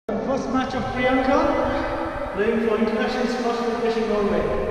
First match of Priyanka, playing for International Squash Federation Norway.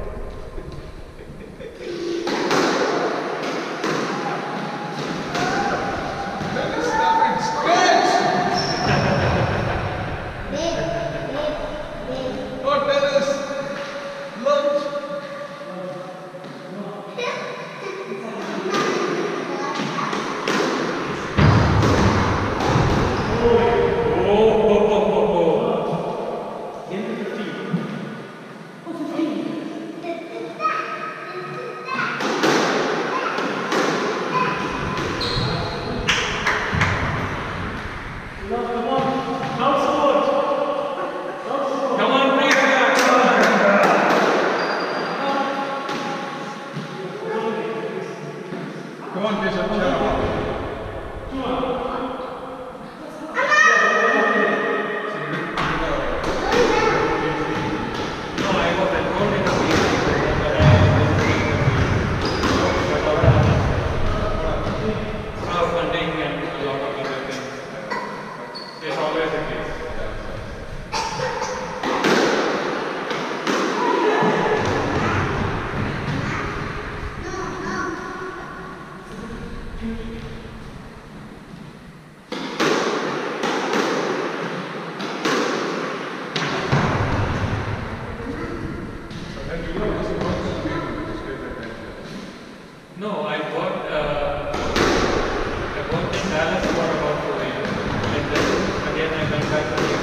No, I worked in Dallas for about 4 years, and then again I went back to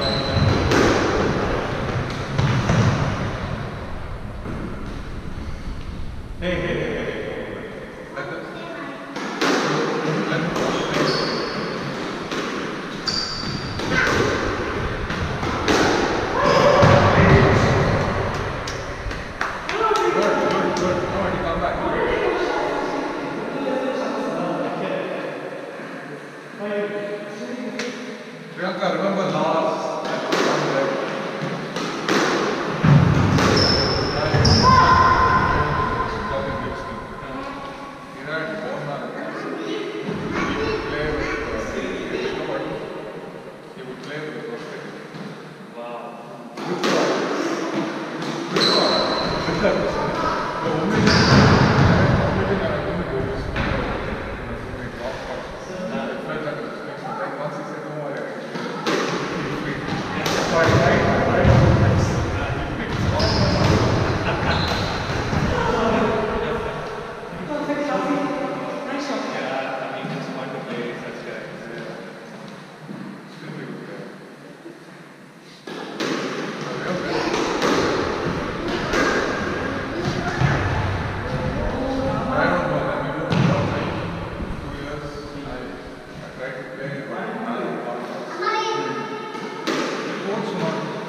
Priyanka, remember last coach not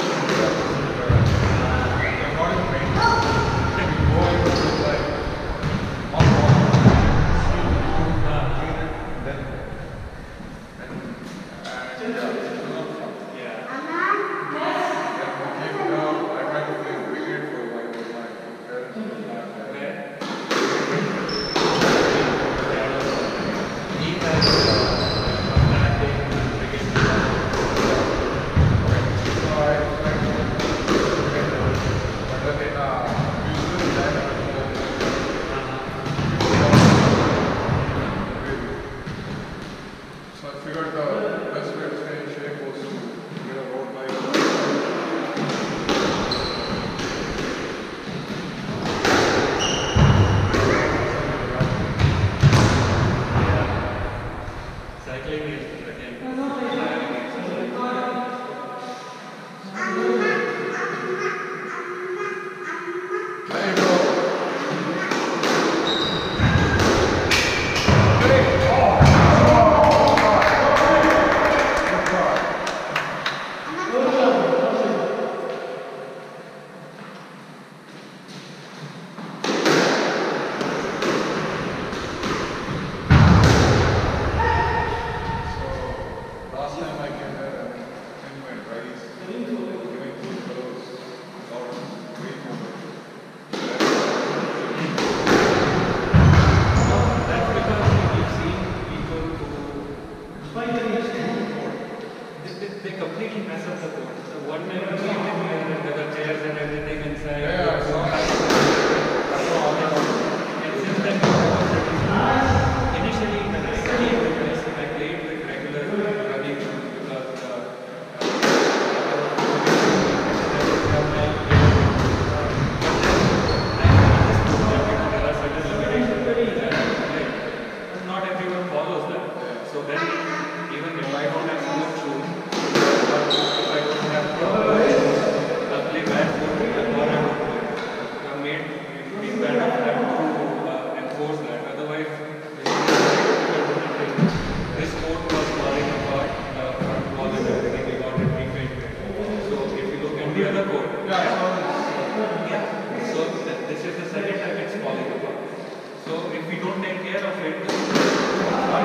really mess up the code. So one time we came in here and there were chairs and everything inside. Yeah, I saw that. And since then we have already initially when I came with this, I played with regular running because not everyone follows that. So then, even if I don't have smooth shoes, or if I don't have I'll play bad foot, or I won't play. So I made we kind of have to enforce that. Otherwise, this court was falling apart, front wall and everything. We got it repainted. So if you look at the other court, Yeah, I saw this. yeah. So this is the second time it's falling apart. So if we don't take care of it, I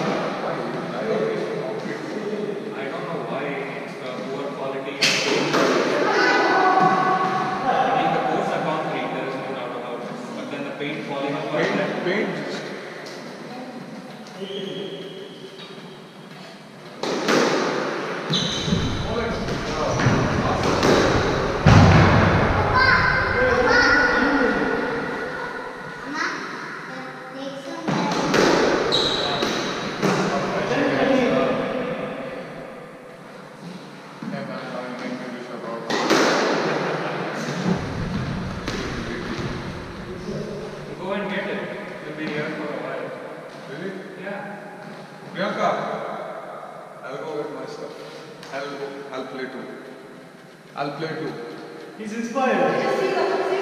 don't know why it's poor quality. I mean the courts are concrete, there is no doubt about it. But then the paint falling apart. Paint. Go and get it. You'll be here for a while. Really? Yeah. Priyanka, I'll go with my stuff. I'll play too. I'll play too. He's inspired.